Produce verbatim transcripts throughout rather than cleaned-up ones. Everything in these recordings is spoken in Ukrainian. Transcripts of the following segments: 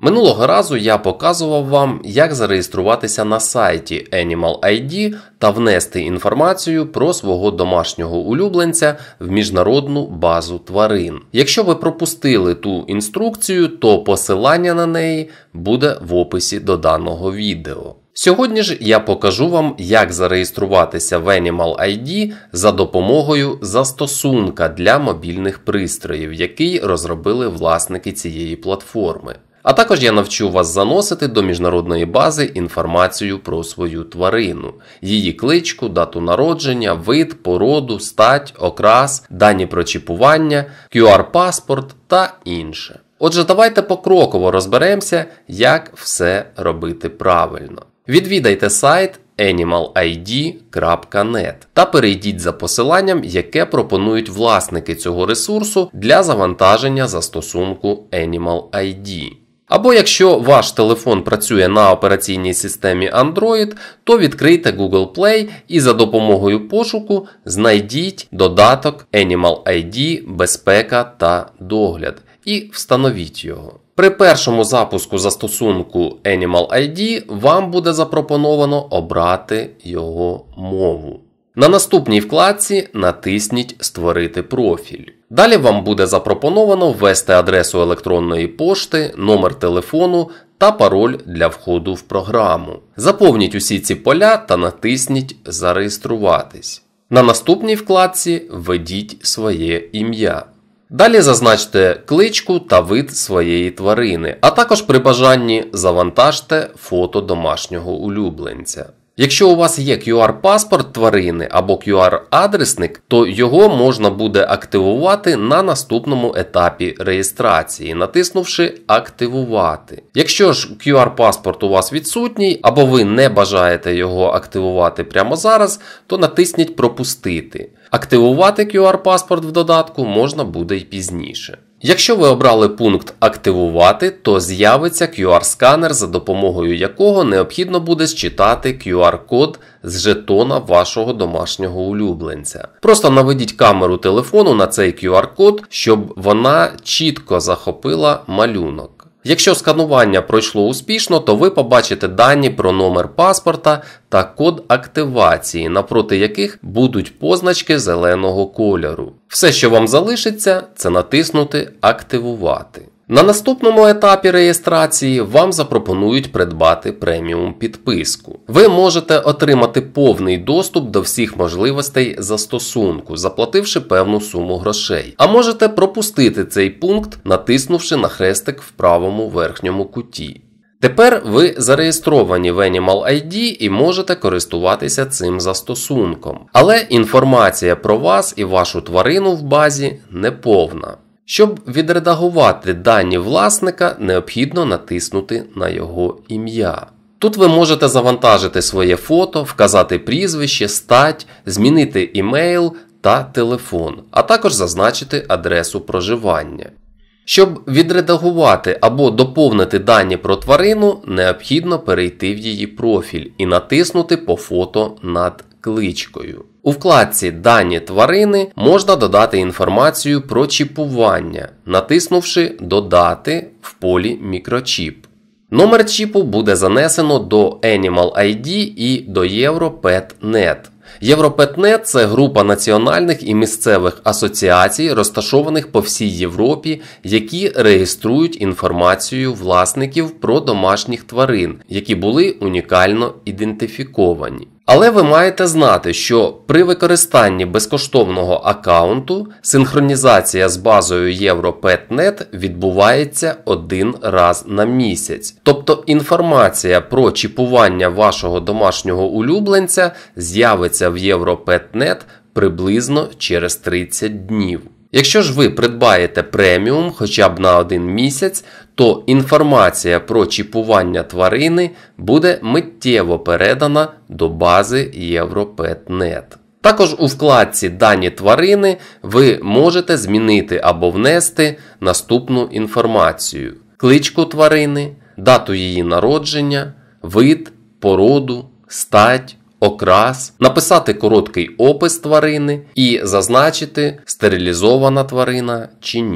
Минулого разу я показував вам, як зареєструватися на сайті Animal ай ді та внести інформацію про свого домашнього улюбленця в міжнародну базу тварин. Якщо ви пропустили ту інструкцію, то посилання на неї буде в описі до даного відео. Сьогодні ж я покажу вам, як зареєструватися в Animal ай ді за допомогою застосунка для мобільних пристроїв, який розробили власники цієї платформи. А також я навчу вас заносити до міжнародної бази інформацію про свою тварину, її кличку, дату народження, вид, породу, стать, окрас, дані про чіпування, кю ар-паспорт та інше. Отже, давайте покроково розберемося, як все робити правильно. Відвідайте сайт анімал ай ді крапка нет та перейдіть за посиланням, яке пропонують власники цього ресурсу для завантаження застосунку Animal ай ді. Або якщо ваш телефон працює на операційній системі Android, то відкрийте Google Play і за допомогою пошуку знайдіть додаток Animal ай ді Безпека та догляд і встановіть його. При першому запуску застосунку Animal ай ді вам буде запропоновано обрати його мову. На наступній вкладці натисніть «Створити профіль». Далі вам буде запропоновано ввести адресу електронної пошти, номер телефону та пароль для входу в програму. Заповніть усі ці поля та натисніть «Зареєструватись». На наступній вкладці введіть своє ім'я. Далі зазначте кличку та вид своєї тварини, а також при бажанні завантажте фото домашнього улюбленця. Якщо у вас є кю ар-паспорт тварини або кю ар-адресник, то його можна буде активувати на наступному етапі реєстрації, натиснувши «Активувати». Якщо ж кю ар-паспорт у вас відсутній, або ви не бажаєте його активувати прямо зараз, то натисніть «Пропустити». Активувати кю ар-паспорт в додатку можна буде й пізніше. Якщо ви обрали пункт «Активувати», то з'явиться кю ар-сканер, за допомогою якого необхідно буде зчитати кю ар-код з жетона вашого домашнього улюбленця. Просто наведіть камеру телефону на цей кю ар-код, щоб вона чітко захопила малюнок. Якщо сканування пройшло успішно, то ви побачите дані про номер паспорта та код активації, навпроти яких будуть позначки зеленого кольору. Все, що вам залишиться, це натиснути «Активувати». На наступному етапі реєстрації вам запропонують придбати преміум підписку. Ви можете отримати повний доступ до всіх можливостей застосунку, заплативши певну суму грошей. А можете пропустити цей пункт, натиснувши на хрестик в правому верхньому куті. Тепер ви зареєстровані в Animal ай ді і можете користуватися цим застосунком. Але інформація про вас і вашу тварину в базі неповна. Щоб відредагувати дані власника, необхідно натиснути на його ім'я. Тут ви можете завантажити своє фото, вказати прізвище, стать, змінити імейл та телефон, а також зазначити адресу проживання. Щоб відредагувати або доповнити дані про тварину, необхідно перейти в її профіль і натиснути по фото над кличкою. У вкладці «Дані тварини» можна додати інформацію про чіпування, натиснувши «Додати» в полі «Мікрочіп». Номер чіпу буде занесено до Animal ай ді і до Європет точка нет. Європет точка нет – це група національних і місцевих асоціацій, розташованих по всій Європі, які реєструють інформацію власників про домашніх тварин, які були унікально ідентифіковані. Але ви маєте знати, що при використанні безкоштовного аккаунту синхронізація з базою Європет точка нет відбувається один раз на місяць. Тобто інформація про чіпування вашого домашнього улюбленця з'явиться в Європет точка нет приблизно через тридцять днів. Якщо ж ви придбаєте преміум хоча б на один місяць, то інформація про чіпування тварини буде миттєво передана до бази Європет точка нет. Також у вкладці «Дані тварини» ви можете змінити або внести наступну інформацію: кличку тварини, дату її народження, вид, породу, стать, окрас, написати короткий опис тварини і зазначити, стерилізована тварина чи ні.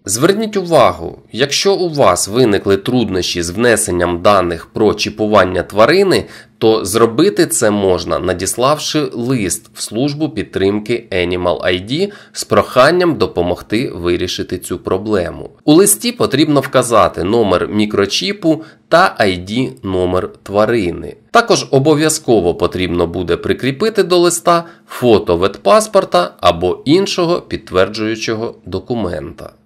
Зверніть увагу, якщо у вас виникли труднощі з внесенням даних про чіпування тварини, то зробити це можна, надіславши лист в службу підтримки Animal ай ді з проханням допомогти вирішити цю проблему. У листі потрібно вказати номер мікрочіпу та ай ді номер тварини. Також обов'язково потрібно буде прикріпити до листа фото ветпаспорта або іншого підтверджуючого документа.